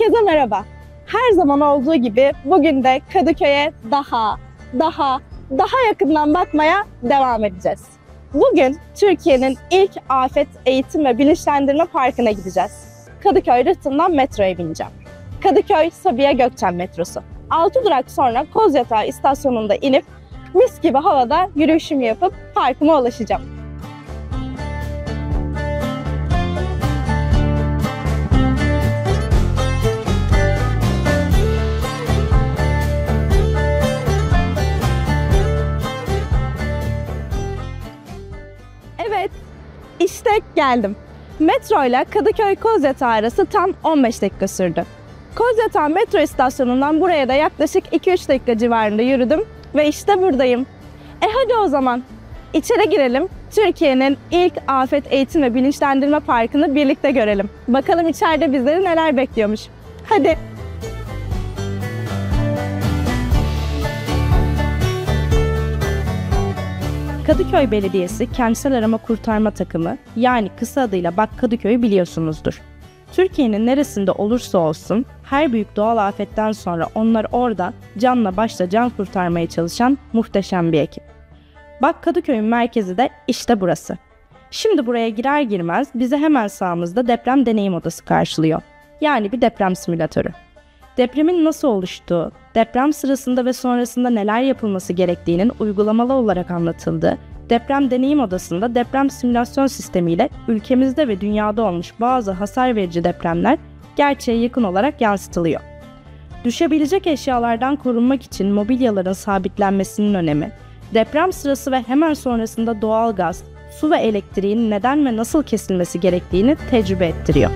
Herkese merhaba. Her zaman olduğu gibi bugün de Kadıköy'e daha yakından bakmaya devam edeceğiz. Bugün Türkiye'nin ilk afet eğitim ve bilinçlendirme parkına gideceğiz. Kadıköy Rıhtım'dan metroya bineceğim. Kadıköy Sabiha Gökçen metrosu. 6 durak sonra Kozyatağı istasyonunda inip mis gibi havada yürüyüşümü yapıp parkıma ulaşacağım. Evet, işte geldim. Metro ile Kadıköy Kozyatağı arası tam 15 dakika sürdü. Kozyatağı metro istasyonundan buraya da yaklaşık 2-3 dakika civarında yürüdüm ve işte buradayım. Hadi o zaman içeri girelim. Türkiye'nin ilk afet eğitim ve bilinçlendirme parkını birlikte görelim. Bakalım içeride bizleri neler bekliyormuş. Hadi. Kadıköy Belediyesi Kentsel Arama Kurtarma Takımı, yani kısa adıyla Bak Kadıköy'ü biliyorsunuzdur. Türkiye'nin neresinde olursa olsun her büyük doğal afetten sonra onlar orada canla başla can kurtarmaya çalışan muhteşem bir ekip. Bak Kadıköy'ün merkezi de işte burası. Şimdi buraya girer girmez bizi hemen sağımızda deprem deneyim odası karşılıyor. Yani bir deprem simülatörü. Depremin nasıl oluştuğu, deprem sırasında ve sonrasında neler yapılması gerektiğinin uygulamalı olarak anlatıldığı, deprem deneyim odasında deprem simülasyon sistemiyle ülkemizde ve dünyada olmuş bazı hasar verici depremler gerçeğe yakın olarak yansıtılıyor. Düşebilecek eşyalardan korunmak için mobilyaların sabitlenmesinin önemi, deprem sırası ve hemen sonrasında doğalgaz, su ve elektriğin neden ve nasıl kesilmesi gerektiğini tecrübe ettiriyor.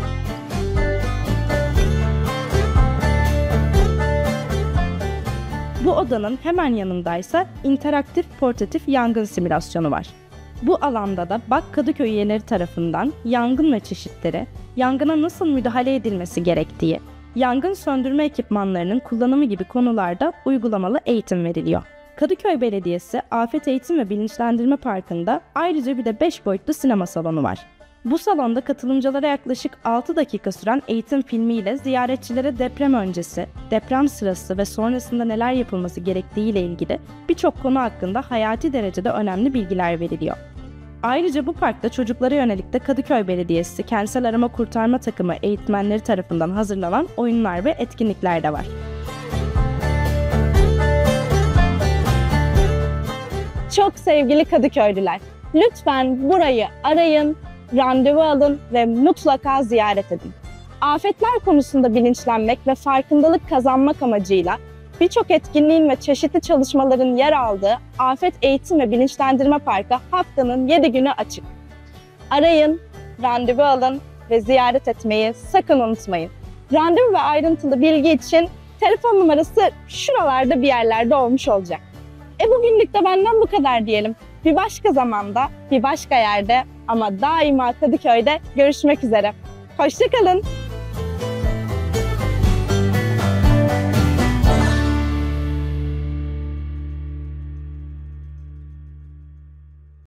Bu odanın hemen yanındaysa interaktif portatif yangın simülasyonu var. Bu alanda da Bak Kadıköy üyeleri tarafından yangın ve çeşitleri, yangına nasıl müdahale edilmesi gerektiği, yangın söndürme ekipmanlarının kullanımı gibi konularda uygulamalı eğitim veriliyor. Kadıköy Belediyesi Afet Eğitim ve Bilinçlendirme Parkı'nda ayrıca bir de 5 boyutlu sinema salonu var. Bu salonda katılımcılara yaklaşık 6 dakika süren eğitim filmiyle ziyaretçilere deprem öncesi, deprem sırası ve sonrasında neler yapılması gerektiği ile ilgili birçok konu hakkında hayati derecede önemli bilgiler veriliyor. Ayrıca bu parkta çocuklara yönelik de Kadıköy Belediyesi Kentsel Arama Kurtarma Takımı eğitmenleri tarafından hazırlanan oyunlar ve etkinlikler de var. Çok sevgili Kadıköylüler, lütfen burayı arayın, randevu alın ve mutlaka ziyaret edin. Afetler konusunda bilinçlenmek ve farkındalık kazanmak amacıyla birçok etkinliğin ve çeşitli çalışmaların yer aldığı Afet Eğitim ve Bilinçlendirme Parkı haftanın 7 günü açık. Arayın, randevu alın ve ziyaret etmeyi sakın unutmayın. Randevu ve ayrıntılı bilgi için telefon numarası şuralarda bir yerlerde olmuş olacak. Bugünlük de benden bu kadar diyelim. Bir başka zamanda, bir başka yerde ama daima Kadıköy'de görüşmek üzere. Hoşça kalın.